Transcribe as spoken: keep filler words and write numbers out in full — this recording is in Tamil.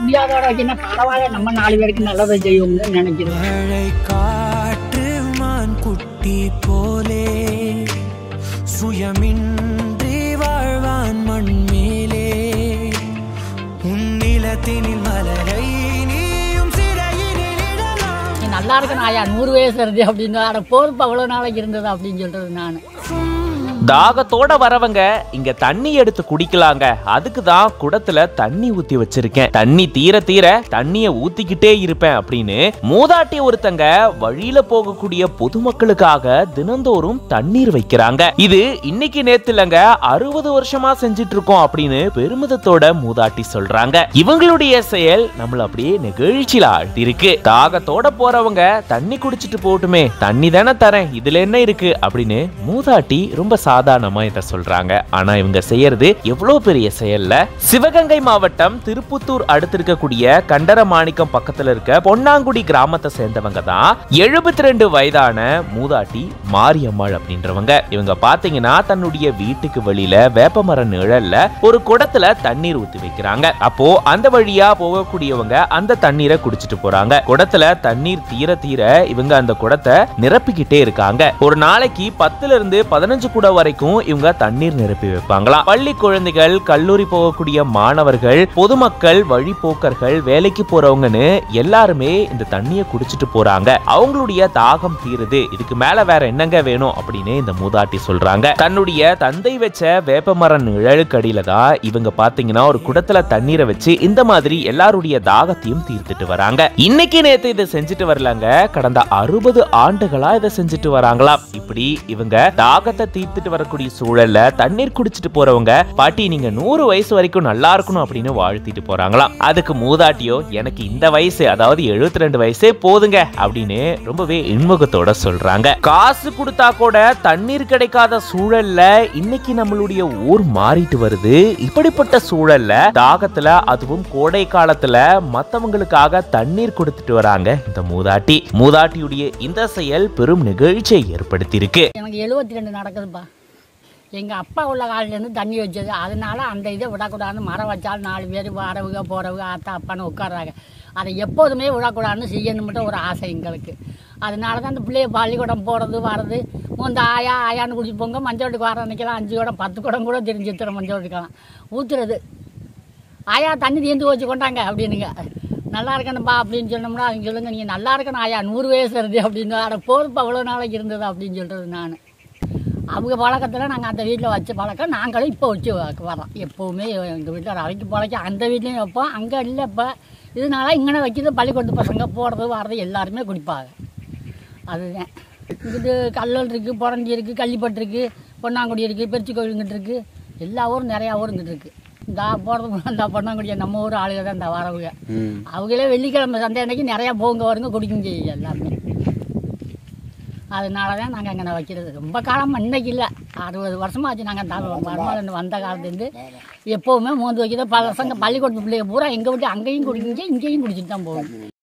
முடியாதோட வைக்கிற பரவாயில்ல, நம்ம நாலு பேருக்கு நல்லதை செய்வோம்னு நினைக்கிறோம். மழை காற்று மான் குட்டி போலே சுயமின்றி வாழ்வான் மண் மேலே உன் நிலத்தினில் மலரை நீயும் சிறையினில் இடலாம். நீ நல்லா இருக்கணும் ஆயா, நூறு வயசு இருந்து அப்படின்னு அட பொறுப்பு அவ்வளவு நாளைக்கு இருந்தது அப்படின்னு சொல்றது நான். தாகத்தோட வரவங்க இங்க தண்ணி எடுத்து குடிக்கலாங்க. அதுக்கு தான் குடத்துல தண்ணி ஊத்தி வச்சிருக்கேன். தண்ணி தீர தீர தண்ணிய ஊத்திக்கிட்டே இருப்பேன் அப்படின்னு மூதாட்டி ஒருத்தங்க வழியில போகக்கூடிய பொதுமக்களுக்காக தினந்தோறும் தண்ணீர் வைக்கிறாங்க. இது இன்னைக்கு நேத்து இல்லங்க, அறுபது வருஷமா செஞ்சிட்டு இருக்கோம் அப்படின்னு பெருமிதத்தோட மூதாட்டி சொல்றாங்க. இவங்களுடைய செயல் நம்மள அப்படியே நெகிழ்ச்சியில ஆழ்த்தி இருக்கு. தாகத்தோட போறவங்க தண்ணி குடிச்சிட்டு போட்டுமே, தண்ணி தானே தரேன், இதுல என்ன இருக்கு அப்படின்னு மூதாட்டி ரொம்ப சாதாரணமா இத சொல்றாங்க. ஆனா இவங்க செய்யறது எவ்வளவு பெரிய செயல்ல. சிவகங்கை மாவட்டம் திருப்புத்தூர் அடுத்து இருக்கக்கூடிய கண்டரமாணிக்கம் பக்கத்துல இருக்க பொன்னாங்குடி கிராமத்தை சேர்ந்தவங்க தான் எழுபத்தி ரெண்டு வயதான மூதாட்டி மாரியம்மாள் அப்படின்றவங்க. இவங்க பாத்தீங்கன்னா தன்னுடைய வீட்டுக்கு வெளியில வேப்பமர நிழல்ல ஒரு குடத்துல தண்ணீர் ஊத்தி வைக்கிறாங்க. அப்போ அந்த வழியா போகக்கூடியவங்க அந்த தண்ணீரை குடிச்சிட்டு போறாங்க. குடத்துல தண்ணீர் தீர தீர இவங்க அந்த குடத்தை நிரப்பிக்கிட்டே இருக்காங்க. ஒரு நாளைக்கு பத்துல இருந்து பதினஞ்சு குடம் வரைக்கும் இவங்க தண்ணீர் நிரப்பி வைப்பாங்களாம். பள்ளி குழந்தைகள், கல்லூரி போகக்கூடிய மாணவர்கள், பொதுமக்கள், வழிபோக்கர்கள், வேலைக்கு போறவங்கன்னு எல்லாருமே இந்த தண்ணியை குடிச்சிட்டு போறாங்க. அவங்களுடைய தாகம் தீருது, இதுக்கு மேல வேற என்னங்க வேணும் அப்படின்னு இந்த மூதாட்டி சொல்றாங்க. தன்னுடைய தந்தை வச்ச வேப்பமர நிழலுக்கடியில தான் இவங்க பாத்தீங்கன்னா ஒரு குடத்துல தண்ணீரை வச்சு இந்த மாதிரி எல்லாருடைய தாகத்தையும் தீர்த்துட்டு வராங்க. இன்னைக்கு நேத்து இதை செஞ்சுட்டு வரலங்க, கடந்த அறுபது ஆண்டுகளா இதை செஞ்சுட்டு வராங்களாம். இப்படி இவங்க தாகத்தை தீர்த்துட்டு வரக்கூடிய சூழல்ல தண்ணீர் குடிச்சிட்டு போறவங்க பாட்டி நீங்க நூறு வயசு வரைக்கும் நல்லா இருக்கணும் அப்படின்னு வாழ்த்திட்டு போறாங்களாம். அதுக்கு மூதாட்டியோ எனக்கு இந்த வயசு, அதாவது எழுபத்தி ரெண்டு வயசே போதுங்க அப்படின்னு ரொம்பவே இன்முகத்தோட சொல்றாங்க. காசு கொடுத்தா கூட தண்ணீர் கிடைக்காத சூழல்ல இன்னைக்கு நம்மளுடைய ஊர் மாறிட்டு வருது. இப்படிப்பட்ட சூழல்ல தாகத்துல, அதுவும் கோடை காலத்துல மத்தவங்களுக்காக தண்ணீர் கொடுத்துட்டு வராங்க இந்த மூதாட்டி. மூதாட்டியுடைய இந்த செயல் பெரும் நிகழ்ச்சியை ஏற்படுத்தி இருக்கு. எனக்கு எழுபத்தி ரெண்டு நடக்குதுப்பா. எங்கள் அப்பா உள்ள காலிலேருந்து தண்ணி வச்சது, அதனால அந்த இதை விடக்கூடாதுன்னு மரம் வச்சாலும் நாலு பேர் வரவுக போகிறவுக ஆத்தா அப்பான்னு உட்காடுறாங்க. அதை எப்போதுமே விடக்கூடாதுன்னு செய்யணும்ட்டு ஒரு ஆசை எங்களுக்கு. அதனால தான் அந்த பிள்ளைய பள்ளிக்கூடம் போகிறது வர்றது, இந்த ஆயா ஆயான்னு குடிச்சு போங்க, மஞ்சோட்டுக்கு வர அன்னைக்கெல்லாம் அஞ்சு குடம் பத்து குடம் கூட தெரிஞ்சு தர மஞ்சோட்டுக்கலாம் ஊற்றுறது. ஆயா தண்ணி தீர்ந்து வச்சு கொண்டாங்க அப்படின்னுங்க. நல்லா இருக்கணும்பா அப்படின்னு சொன்னோம்னா அவங்க சொல்லுங்க நீங்கள் நல்லா இருக்கணும் ஆயா, நூறு வயசு வருது அப்படின்னு. அட பொறுப்பு அவ்வளோ நாளைக்கு இருந்தது அப்படின்னு சொல்கிறது நான். அவங்க பழக்கத்தில் நாங்கள் அந்த வீட்டில் வச்ச பழக்கம் நாங்களும் இப்போ வச்சு வரோம். எப்போவுமே எங்கள் வீட்டில் ரவைக்கு பழக்கம் அந்த வீட்லேயும் வைப்போம், அங்கே இல்லை இப்போ. இதனால இங்கே வைக்கிறது பள்ளிக்கூடத்து பசங்க போகிறது வர்றது எல்லாருமே குடிப்பாங்க. அதுதான் இங்கிட்டு கல்லல் இருக்குது, புரண்டி இருக்குது, கள்ளிப்பட்டு இருக்குது, பொன்னாங்குடி இருக்குது, பெருச்சி கோயிலுங்கிட்டு இருக்குது, எல்லா ஊரும் நிறையா ஊரும் இங்கிட்டு இருக்குது. இந்த போகிறது இந்த பொன்னாங்குடியை நம்ம ஊர் ஆளுக தான் இந்த வரவுங்க. அவங்களே வெள்ளிக்கிழமை சந்தை அன்னைக்கு நிறையா போங்க வருங்க குடிக்கும் செய்ய எல்லாருமே. அதனால தான் நாங்கள் அங்கே வைக்கிறது. ரொம்ப காலமாக இன்னைக்கு இல்லை, அறுபது வருஷமாக ஆச்சு நாங்கள் வருமானம் வந்த காலத்துலேருந்து எப்போவுமே மோந்து வைக்கிறது. பல பசங்க பள்ளிக்கூடத்து பிள்ளைங்க பூரா எங்கள் விட்டு அங்கேயும் குடிக்கிங்க, இங்கேயும் குடிச்சிட்டு தான் போகும்.